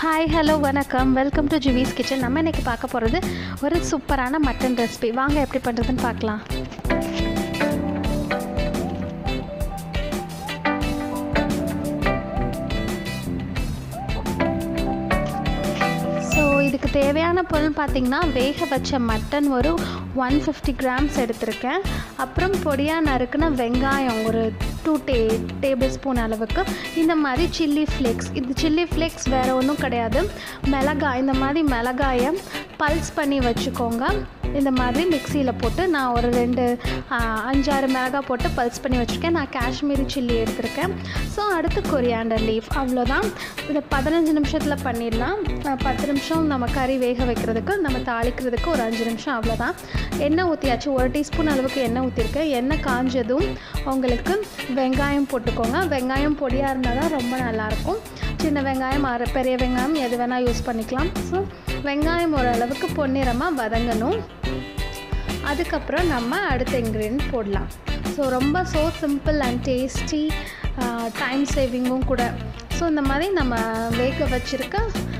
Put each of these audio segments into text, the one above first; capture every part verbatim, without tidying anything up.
Hi hello வணக்கம், welcome to Juvees kitchen. நம்ம இன்றைக்கி பார்க்க போகிறது ஒரு சூப்பரான மட்டன் ரெசிபி. வாங்க எப்படி பண்ணுறதுன்னு பார்க்கலாம். ஸோ இதுக்கு தேவையான பொருள் பார்த்திங்கன்னா, வேக வச்ச மட்டன் ஒரு ஒன் ஃபிஃப்டி கிராம்ஸ் எடுத்திருக்கேன். அப்புறம் பொடியாக நறுக்குன வெங்காயம் ஒரு டூ டே டேபிள் ஸ்பூன் அளவுக்கு. இந்த மாதிரி சில்லி ஃப்ளேக்ஸ், இது சில்லி ஃப்ளேக்ஸ் வேறு ஒன்றும் கிடையாது, மிளகாய். இந்த மாதிரி மிளகாயை பல்ஸ் பண்ணி வச்சுக்கோங்க. இந்த மாதிரி மிக்சியில் போட்டு நான் ஒரு ரெண்டு அஞ்சாறு மிளகாய் போட்டு பல்ஸ் பண்ணி வச்சுருக்கேன். நான் காஷ்மீரி சில்லி எடுத்திருக்கேன். ஸோ அடுத்து கொரியாண்டர் லீஃப். அவ்வளோதான். இதை பதினஞ்சு நிமிஷத்தில் பண்ணிடலாம். பத்து நிமிஷம் நம்ம கறி வேக வைக்கிறதுக்கு, நம்ம தாளிக்கிறதுக்கு ஒரு அஞ்சு நிமிஷம். அவ்வளோதான். எண்ணெய் ஊற்றியாச்சு. ஒரு டீஸ்பூன் அளவுக்கு எண்ணெய் ஊற்றிருக்கேன். எண்ணெய் காஞ்சதும் உங்களுக்கு வெங்காயம் போட்டுக்கோங்க. வெங்காயம் பொடியாக இருந்தால் தான் ரொம்ப நல்லாயிருக்கும். சின்ன வெங்காயம் அரை பெரிய வெங்காயம் எது வேணால் யூஸ் பண்ணிக்கலாம். ஸோ வெங்காயம் ஓரளவுக்கு பொன்னிறமாக வதங்கணும். அதுக்கப்புறம் நம்ம அடுத்த இன்க்ரீடியன்ட் போடலாம். ஸோ ரொம்ப so simple and tasty, time சேவிங்கும் கூட. ஸோ இந்த மாதிரி நம்ம வேக வச்சுருக்க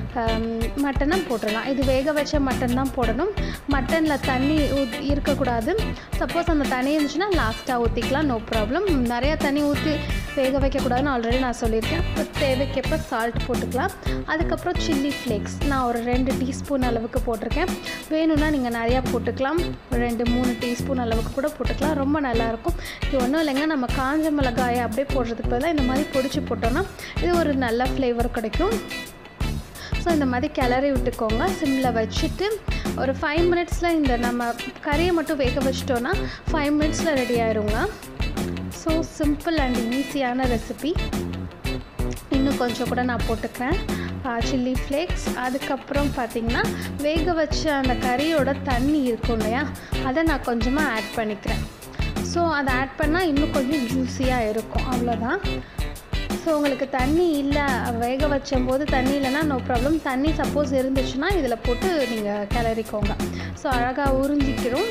மட்டனை போட்டுடலாம். இது வேக வச்ச மட்டன் தான் போடணும். மட்டனில் தண்ணி ஊத் இருக்கக்கூடாது. சப்போஸ் அந்த தண்ணி இருந்துச்சுன்னா லாஸ்ட்டாக ஊற்றிக்கலாம், நோ ப்ராப்ளம். நிறையா தண்ணி ஊற்றி வேக வைக்கக்கூடாதுன்னு ஆல்ரெடி நான் சொல்லியிருக்கேன். இப்போ தேவைக்கேற்ப சால்ட் போட்டுக்கலாம். அதுக்கப்புறம் சில்லி ஃப்ளேக்ஸ் நான் ஒரு ரெண்டு டீஸ்பூன் அளவுக்கு போட்டிருக்கேன். வேணும்னா நீங்கள் நிறையா போட்டுக்கலாம், ரெண்டு மூணு டீஸ்பூன் அளவுக்கு கூட போட்டுக்கலாம். ரொம்ப நல்லாயிருக்கும். இது ஒன்றும் இல்லைங்க, நம்ம காஞ்ச மிளகாயை அப்படியே போடுறதுக்கு பதிலாக இந்த மாதிரி பொடிச்சு போட்டோன்னா இது ஒரு நல்ல ஃப்ளேவர் கிடைக்கும். ஸோ இந்த மாதிரி கிளறி விட்டுக்கோங்க. சிம்மில் வச்சுட்டு ஒரு ஃபைவ் மினிட்ஸில் இந்த நம்ம கறியை மட்டும் வேக வச்சிட்டோன்னா ஃபைவ் மினிட்ஸில் ரெடி ஆயிருங்க. ஸோ சிம்பிள் அண்ட் ஈஸியான ரெசிபி. இன்னும் கொஞ்சம் கூட நான் போட்டுக்கிறேன் சில்லி ஃப்ளேக்ஸ். அதுக்கப்புறம் பார்த்திங்கன்னா, வேக வச்ச அந்த கறியோட தண்ணி இருக்கும் இல்லையா, அதை நான் கொஞ்சமாக ஆட் பண்ணிக்கிறேன். ஸோ அதை ஆட் பண்ணால் இன்னும் கொஞ்சம் ஜூஸியாக இருக்கும். அவ்வளோதான். ஸோ உங்களுக்கு தண்ணி இல்லை, வேக வச்சும்போது தண்ணி இல்லைன்னா நோ ப்ராப்ளம். தண்ணி சப்போஸ் இருந்துச்சுன்னா இதில் போட்டு நீங்கள் கிளறிக்கோங்க. ஸோ அழகாக உறிஞ்சிக்கிறோம்.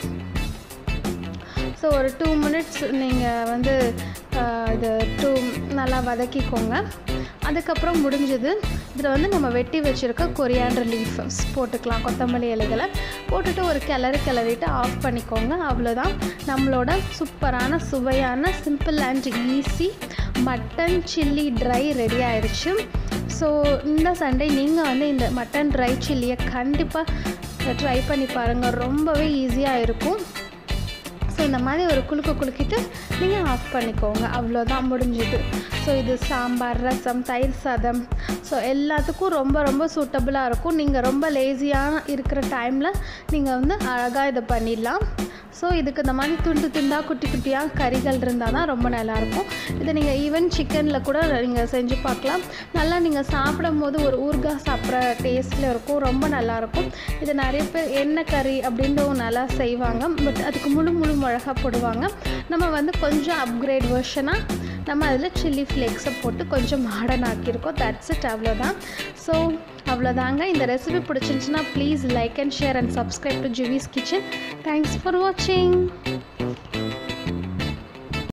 ஸோ ஒரு டூ மினிட்ஸ் நீங்கள் வந்து இது டூ நல்லா வதக்கிக்கோங்க. அதுக்கப்புறம் முடிஞ்சது. இதில் வந்து நம்ம வெட்டி வச்சுருக்க கொரியாண்டர் லீஃப்ஸ் போட்டுக்கலாம், கொத்தமல்லி இலைகளை போட்டுட்டு ஒரு கிளறு கிளறிட்டு ஆஃப் பண்ணிக்கோங்க. அவ்வளோதான். நம்மளோட சூப்பரான சுவையான simple and easy mutton chilli dry ready ஆயிடுச்சு. ஸோ இந்த சண்டே நீங்கள் வந்து இந்த மட்டன் ட்ரை சில்லியை கண்டிப்பாக ட்ரை பண்ணி பாருங்கள். ரொம்பவே ஈஸியாக இருக்கும். ஸோ இந்த மாதிரி ஒரு குலுக்கு குலுக்கிட்டு நீங்கள் ஆஃப் பண்ணிக்கோங்க. அவ்வளோதான், முடிஞ்சுது. ஸோ இது சாம்பார், ரசம், தயிர் சாதம், ஸோ எல்லாத்துக்கும் ரொம்ப ரொம்ப சூட்டபுளாக இருக்கும். நீங்கள் ரொம்ப லேசியாக இருக்கிற டைமில் நீங்கள் வந்து அழகாக இதை பண்ணிடலாம். ஸோ இதுக்கு இந்த மாதிரி துண்டு துண்டாக குட்டி குட்டியாக கறிகள் இருந்தால் தான் ரொம்ப நல்லாயிருக்கும். இதை நீங்கள் ஈவன் சிக்கனில் கூட நீங்கள் செஞ்சு பார்க்கலாம். நல்லா நீங்கள் சாப்பிடும் போது ஒரு ஊறுகாய் சாப்பிட்ற டேஸ்ட்டில் இருக்கும், ரொம்ப நல்லாயிருக்கும். இதை நிறைய பேர் எண்ணெய் கறி அப்படின்றவும் நல்லா செய்வாங்க. பட் அதுக்கு முழு முழு மிளகா போடுவாங்க. நம்ம வந்து கொஞ்சம் அப்கிரேட் வெர்ஷனாக நம்ம அதில் சில்லி ஃப்ளேக்ஸை போட்டு கொஞ்சம் மாடர்ன் ஆக்கியிருக்கோம். That's it. அவ்வளோதான். ஸோ அவ்வளோதாங்க. இந்த ரெசிபி பிடிச்சிருந்துச்சுன்னா please like and share and subscribe to Juvees kitchen. Thanks for வாட்சிங்.